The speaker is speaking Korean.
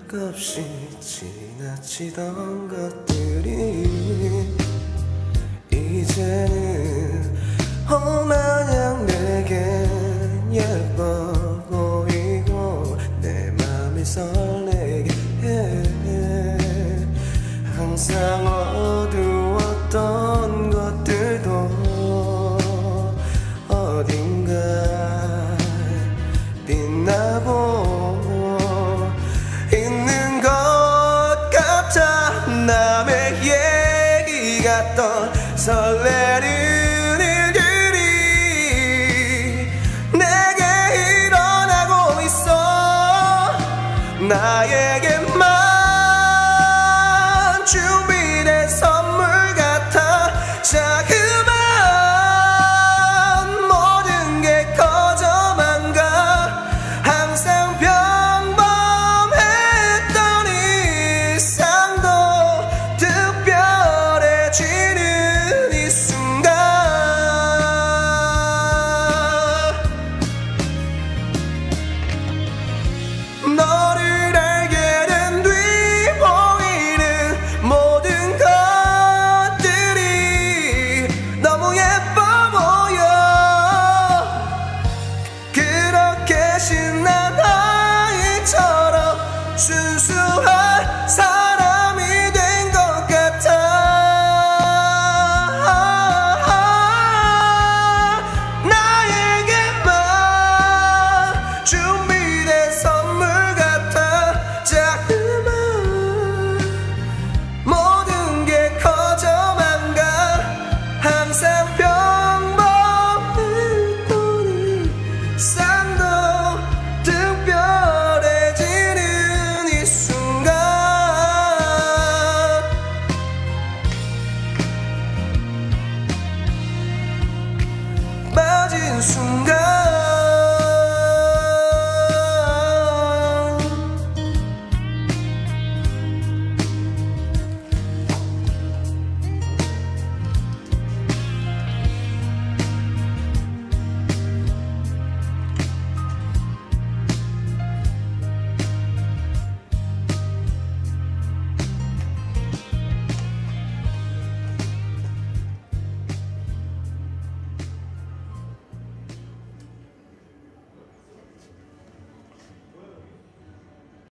없이 지나치던 것들이 이제는 마냥 내겐 예뻐 보이고 내 맘이 설레게 해. 항상 어두웠던 것들도 어딘가 빛나고 있는 것 같아. 남의 얘기 같던 설레는 일들이 내게 일어나고 있어. 나에게만 준비된 선물 같아. 자그만 모든 게 커져만 가. 항상 평범했던 일상도 특별해지는 이 순간. 너를 알게 된 뒤 보이는 모든 것들이 너무 예뻐 보여. 그렇게 신난 아이처럼 순수한 사람이 된 것 같아. 나에게만 준비된 선물 같아. 자그만 모든 게 커져만 가. 항상 평범했던 일상도 특별해지는 이 순간. 빠진 순간